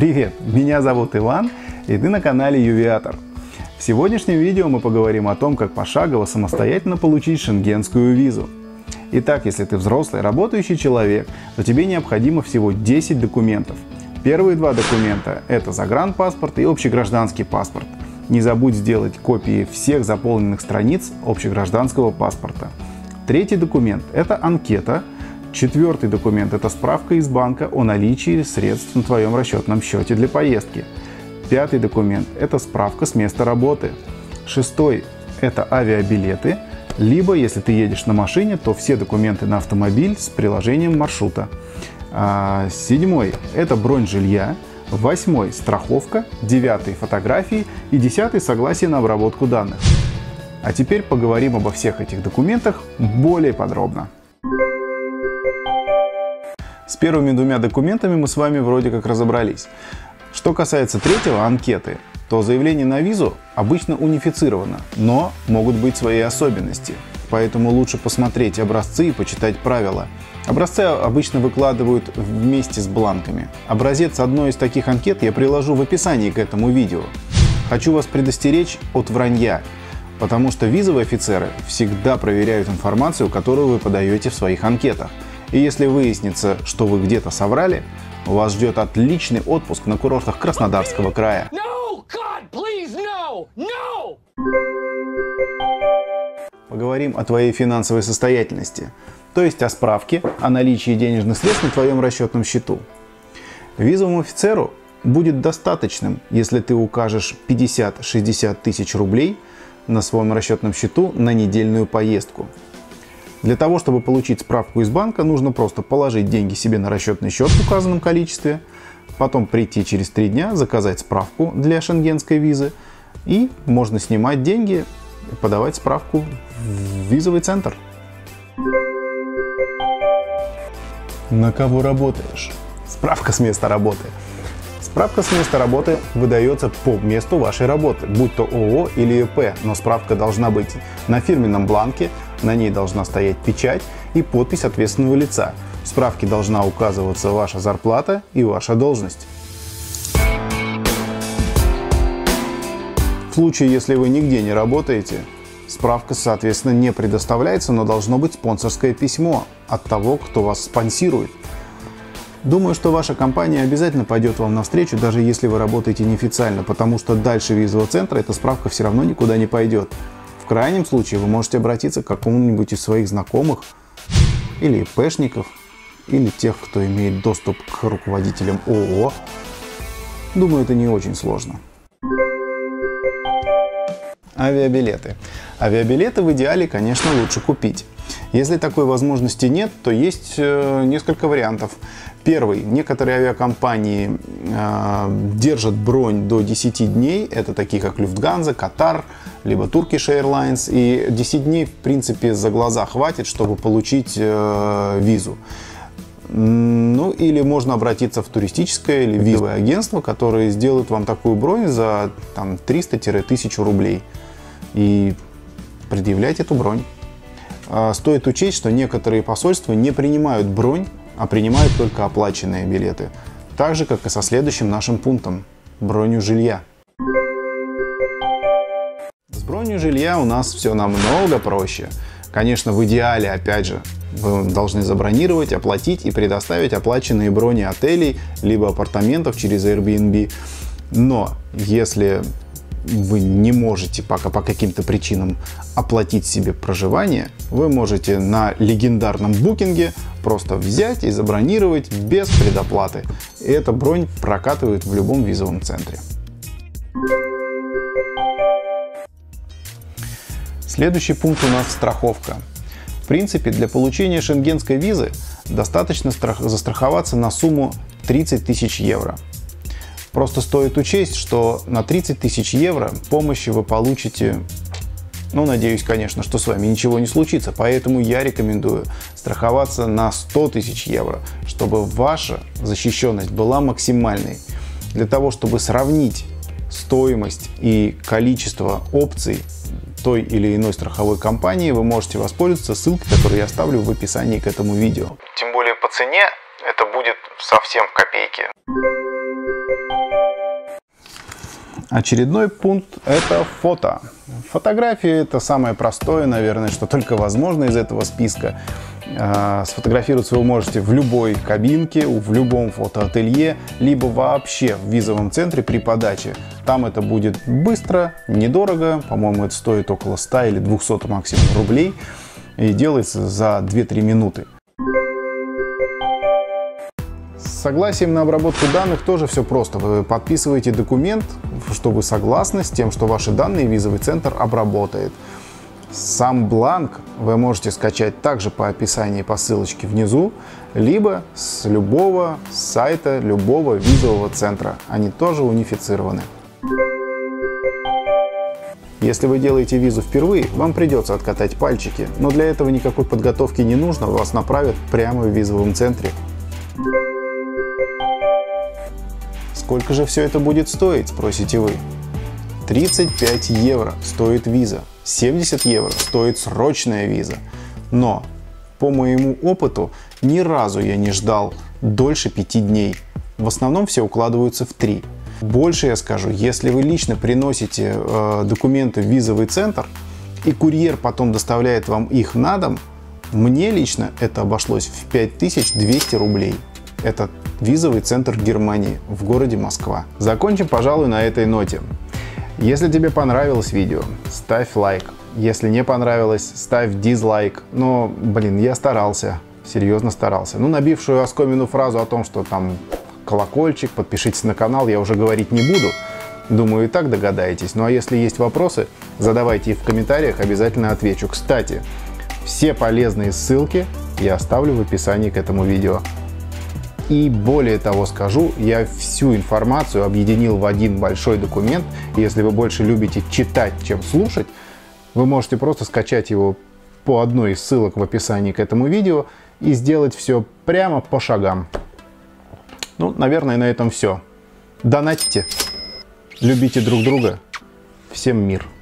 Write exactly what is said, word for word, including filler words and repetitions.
Привет, меня зовут Иван, и ты на канале Ювиатор. В сегодняшнем видео мы поговорим о том, как пошагово самостоятельно получить шенгенскую визу. Итак, если ты взрослый, работающий человек, то тебе необходимо всего десять документов. Первые два документа – это загранпаспорт и общегражданский паспорт. Не забудь сделать копии всех заполненных страниц общегражданского паспорта. Третий документ – это анкета. Четвертый документ – это справка из банка о наличии средств на твоем расчетном счете для поездки. Пятый документ – это справка с места работы. Шестой – это авиабилеты. Либо, если ты едешь на машине, то все документы на автомобиль с приложением маршрута. А, седьмой – это бронь жилья. Восьмой – страховка. Девятый – фотографии. И десятый – согласие на обработку данных. А теперь поговорим обо всех этих документах более подробно. С первыми двумя документами мы с вами вроде как разобрались. Что касается третьего, анкеты, то заявление на визу обычно унифицировано, но могут быть свои особенности. Поэтому лучше посмотреть образцы и почитать правила. Образцы обычно выкладывают вместе с бланками. Образец одной из таких анкет я приложу в описании к этому видео. Хочу вас предостеречь от вранья, потому что визовые офицеры всегда проверяют информацию, которую вы подаете в своих анкетах. И если выяснится, что вы где-то соврали, вас ждет отличный отпуск на курортах Краснодарского края. No, God, please, no, no! Поговорим о твоей финансовой состоятельности, то есть о справке о наличии денежных средств на твоем расчетном счету. Визовому офицеру будет достаточным, если ты укажешь пятьдесят-шестьдесят тысяч рублей на своем расчетном счету на недельную поездку. Для того, чтобы получить справку из банка, нужно просто положить деньги себе на расчетный счет в указанном количестве, потом прийти через три дня, заказать справку для шенгенской визы, и можно снимать деньги и подавать справку в визовый центр. На кого работаешь? Справка с места работы. Справка с места работы выдается по месту вашей работы, будь то ООО или ИП, но справка должна быть на фирменном бланке, на ней должна стоять печать и подпись ответственного лица. В справке должна указываться ваша зарплата и ваша должность. В случае, если вы нигде не работаете, справка, соответственно, не предоставляется, но должно быть спонсорское письмо от того, кто вас спонсирует. Думаю, что ваша компания обязательно пойдет вам навстречу, даже если вы работаете неофициально, потому что дальше визового центра эта справка все равно никуда не пойдет. В крайнем случае вы можете обратиться к какому-нибудь из своих знакомых, или ИПшников, или тех, кто имеет доступ к руководителям ООО. Думаю, это не очень сложно. Авиабилеты. Авиабилеты в идеале, конечно, лучше купить. Если такой возможности нет, то есть э, несколько вариантов. Первый. Некоторые авиакомпании э, держат бронь до десяти дней. Это такие как Люфтганза, Катар, либо Turkish Airlines. И десять дней, в принципе, за глаза хватит, чтобы получить э, визу. Ну, или можно обратиться в туристическое или визовое агентство, которые сделают вам такую бронь за триста-тысячу рублей. И предъявлять эту бронь. Стоит учесть, что некоторые посольства не принимают бронь, а принимают только оплаченные билеты. Так же, как и со следующим нашим пунктом – бронью жилья. С бронью жилья у нас все намного проще. Конечно, в идеале, опять же, вы должны забронировать, оплатить и предоставить оплаченные брони отелей либо апартаментов через Airbnb. Но если вы не можете пока по каким-то причинам оплатить себе проживание, вы можете на легендарном букинге просто взять и забронировать без предоплаты. И эта бронь прокатывает в любом визовом центре. Следующий пункт у нас страховка. В принципе, для получения шенгенской визы достаточно застраховаться на сумму тридцать тысяч евро. Просто стоит учесть, что на тридцать тысяч евро помощи вы получите, ну, надеюсь, конечно, что с вами ничего не случится, поэтому я рекомендую страховаться на сто тысяч евро, чтобы ваша защищенность была максимальной. Для того, чтобы сравнить стоимость и количество опций той или иной страховой компании, вы можете воспользоваться ссылкой, которую я оставлю в описании к этому видео. Тем более по цене это будет совсем в копейки. Очередной пункт – это фото. Фотографии – это самое простое, наверное, что только возможно из этого списка. Сфотографироваться вы можете в любой кабинке, в любом фотоателье, либо вообще в визовом центре при подаче. Там это будет быстро, недорого, по-моему, это стоит около ста или двухсот максимум рублей и делается за две-три минуты. С согласием на обработку данных тоже все просто. Вы подписываете документ, что вы согласны с тем, что ваши данные визовый центр обработает. Сам бланк вы можете скачать также по описанию по ссылочке внизу, либо с любого сайта, любого визового центра. Они тоже унифицированы. Если вы делаете визу впервые, вам придется откатать пальчики, но для этого никакой подготовки не нужно, вас направят прямо в визовом центре. Сколько же все это будет стоить, спросите вы? тридцать пять евро стоит виза, семьдесят евро стоит срочная виза. Но по моему опыту ни разу я не ждал дольше пяти дней. В основном все укладываются в три. Больше я скажу, если вы лично приносите э, документы в визовый центр и курьер потом доставляет вам их на дом, мне лично это обошлось в пять тысяч двести рублей. Это визовый центр Германии в городе Москва. Закончим, пожалуй, на этой ноте. Если тебе понравилось видео, ставь лайк. Если не понравилось, ставь дизлайк. Но, блин, я старался, серьезно старался. Ну, набившую оскомину фразу о том, что там колокольчик, подпишитесь на канал, я уже говорить не буду. Думаю, и так догадаетесь. Ну, а если есть вопросы, задавайте их в комментариях, обязательно отвечу. Кстати, все полезные ссылки я оставлю в описании к этому видео. И более того скажу, я всю информацию объединил в один большой документ. Если вы больше любите читать, чем слушать, вы можете просто скачать его по одной из ссылок в описании к этому видео и сделать все прямо по шагам. Ну, наверное, на этом все. Донатьте, любите друг друга. Всем мир!